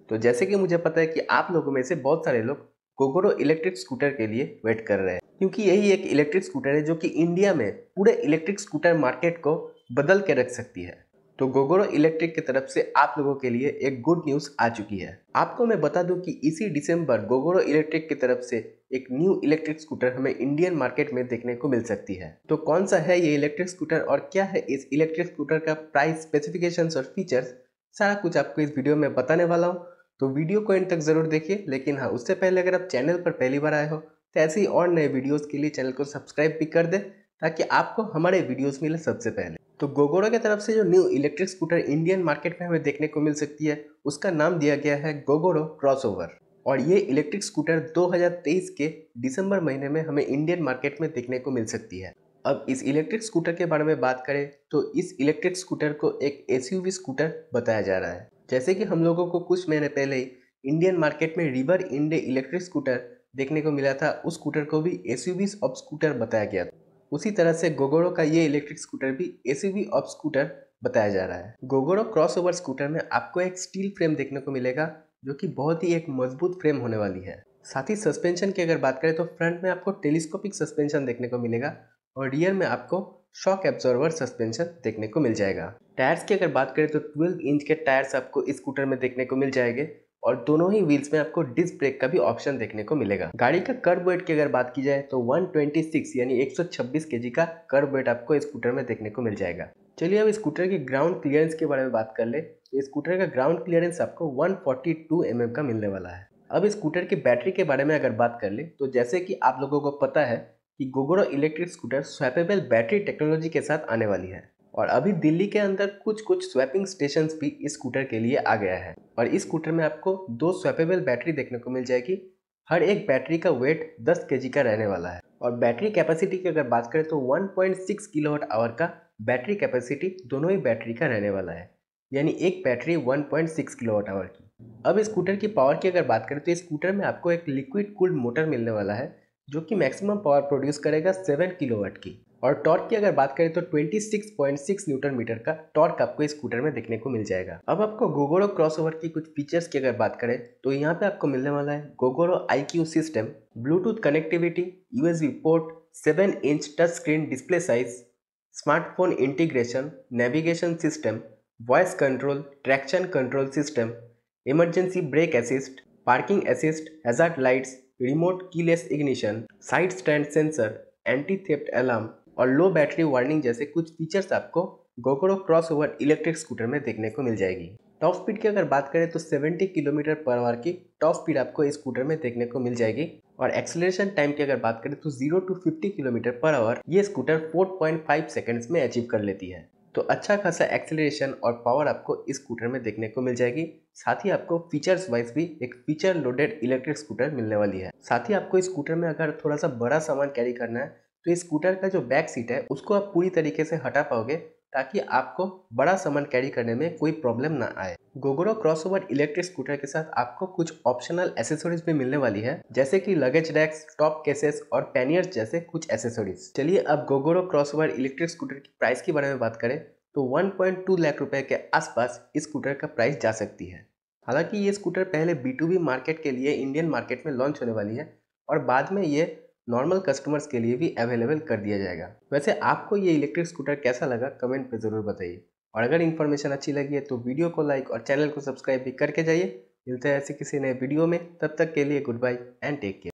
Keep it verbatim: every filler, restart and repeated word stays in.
तो जैसे कि मुझे पता है कि आप लोगों में से बहुत सारे लोग गोगोरो इलेक्ट्रिक स्कूटर के लिए वेट कर रहे हैं, क्योंकि यही एक इलेक्ट्रिक स्कूटर है जो कि इंडिया में पूरे इलेक्ट्रिक स्कूटर मार्केट को बदल के रख सकती है। तो गोगोरो इलेक्ट्रिक की तरफ से आप लोगों के लिए एक गुड न्यूज़ आ चुकी है। आपको मैं बता दूं कि इसी दिसंबर गोगोरो इलेक्ट्रिक की तरफ से एक न्यू इलेक्ट्रिक स्कूटर हमें इंडियन मार्केट में देखने को मिल सकती है। तो कौन सा है ये इलेक्ट्रिक स्कूटर और क्या है इस इलेक्ट्रिक स्कूटर का प्राइस, स्पेसिफिकेशंस और फीचर्स, सारा कुछ आपको इस वीडियो में बताने वाला हूँ। तो वीडियो को एंड तक जरूर देखिए। लेकिन हाँ, उससे पहले अगर आप चैनल पर पहली बार आए हो तो ऐसे ही और नए वीडियोस के लिए चैनल को सब्सक्राइब भी कर दे, ताकि आपको हमारे वीडियोस मिले सबसे पहले। तो गोगोरो की तरफ से जो new electric scooter Indian market में हमें देखने को मिल सकती है उसका नाम दिया गया है गोगोरो क्रॉसओवर। और ये इलेक्ट्रिक स्कूटर दो हज़ार तेईस के दिसंबर महीने में हमें इंडियन मार्केट में देखने को मिल सकती है। अब इस इलेक्ट्रिक स्कूटर के बारे में बात करें तो इस इलेक्ट्रिक स्कूटर को एक एसयूवी स्कूटर बताया जा रहा है। जैसे कि हम लोगों को कुछ महीने पहले ही इंडियन मार्केट में रिवर इंडे इलेक्ट्रिक स्कूटर देखने को मिला था, उस स्कूटर को भी एसयूवी ऑफ स्कूटर बताया गया था। उसी तरह से गोगोरो का ये इलेक्ट्रिक स्कूटर भी एसयूवी ऑफ स्कूटर बताया जा रहा है। गोगोरो क्रॉसओवर स्कूटर में आपको एक स्टील फ्रेम देखने को मिलेगा जो कि बहुत ही एक मजबूत फ्रेम होने वाली है। साथ ही सस्पेंशन की अगर बात करें तो फ्रंट में आपको टेलीस्कोपिक सस्पेंशन देखने को मिलेगा और रियर में आपको शॉक एब्जॉर्बर सस्पेंशन देखने को मिल जाएगा। टायर्स की अगर बात करें तो बारह इंच के टायर्स आपको इस स्कूटर में देखने को मिल जाएंगे और दोनों ही व्हील्स में आपको डिस्क ब्रेक का भी ऑप्शन देखने को मिलेगा। गाड़ी का कर्व वेट की अगर बात की जाए तो एक सौ छब्बीस यानी एक सौ छब्बीस केजी का कर्व वेट आपको इस स्कूटर में देखने को मिल जाएगा। चलिए अब स्कूटर की ग्राउंड क्लियरेंस के बारे में बात कर ले तो स्कूटर का ग्राउंड क्लियरेंस आपको एक सौ बयालीस एम एम का मिलने वाला है। अब स्कूटर की बैटरी के बारे में अगर बात कर ले तो जैसे कि आप लोगों को पता है कि Gogoro electric scooter swappable battery technology के साथ आने वाली है और अभी दिल्ली के अंदर कुछ कुछ स्वैपिंग स्टेशंस भी इस स्कूटर के लिए आ गया है। और इस स्कूटर में आपको दो स्वैपेबल बैटरी देखने को मिल जाएगी। हर एक बैटरी का वेट दस केजी का रहने वाला है और बैटरी कैपेसिटी की अगर बात करें तो एक पॉइंट छह किलोवाट आवर का बैटरी कैपेसिटी दोनों ही बैटरी का रहने वाला है, यानी एक बैटरी एक पॉइंट छह किलोवाट आवर की। अब स्कूटर की पावर की अगर बात करें तो स्कूटर में आपको एक लिक्विड कूल्ड मोटर मिलने वाला है जो कि मैक्सिमम पावर प्रोड्यूस करेगा सात किलोवाट की। और टॉर्क की अगर बात करें तो छब्बीस पॉइंट छह न्यूटन मीटर का टॉर्क आपको इस स्कूटर में देखने को मिल जाएगा। अब आपको गोगोरो क्रॉसओवर की कुछ फीचर्स की अगर बात करें तो यहाँ पे आपको मिलने वाला है Gogoro I Q system, Bluetooth connectivity, USB port, seven inch touch screen display size, smartphone integration, navigation system, voice control, traction control system, emergency brake assist, parking assist, hazard lights, remote keyless ignition, side stand sensor, anti theft alarm और low battery warning जैसे कुछ features आपको Gogoro crossover electric scooter में देखने को मिल जाएगी। Top speed की अगर बात करें तो सत्तर किलोमीटर पर आवर की टॉप स्पीड आपको इस स्कूटर में देखने को मिल जाएगी। और एक्सेलरेशन टाइम की अगर बात करें तो zero to fifty kilometre per hour ये स्कूटर चार पॉइंट पाँच सेकंड्स में अचीव कर लेती है। तो अच्छा खासा एक्सेलरेशन और पावर आपको इस स्कूटर में देखने को मिल जाएगी। साथ ही आपको फीचर्स वाइज भी एक फीचर लोडेड इलेक्ट्रिक स्कूटर मिलने वाली है। साथ ही आपको इस स्कूटर में अगर थोड़ा सा बड़ा सामान कैरी करना है तो इस स्कूटर का जो बैक सीट है उसको आप पूरी तरीके से हटा पाओगे ताकि आपको बड़ा सामान कैरी करने में कोई प्रॉब्लम ना आए। गोगोरो क्रॉसओवर इलेक्ट्रिक स्कूटर के साथ आपको कुछ ऑप्शनल एसेसरीज भी मिलने वाली है, जैसे कि लगेज रैक्स, टॉप केसेस और पैनियर्स जैसे कुछ एसेसरीज। चलिए अब गोगोरो क्रॉसओवर इलेक्ट्रिक स्कूटर की प्राइस के बारे में बात करें तो एक पॉइंट दो लाख रुपए के आसपास इस स्कूटर का प्राइस जा सकती है। हालांकि ये स्कूटर पहले बी टू बी मार्केट के लिए इंडियन मार्केट में लॉन्च होने वाली है और बाद में ये नॉर्मल कस्टमर्स के लिए भी अवेलेबल कर दिया जाएगा। वैसे आपको ये इलेक्ट्रिक स्कूटर कैसा लगा कमेंट पे ज़रूर बताइए। और अगर इन्फॉर्मेशन अच्छी लगी है तो वीडियो को लाइक और चैनल को सब्सक्राइब भी करके जाइए। मिलते हैं ऐसे किसी नए वीडियो में, तब तक के लिए goodbye and take care.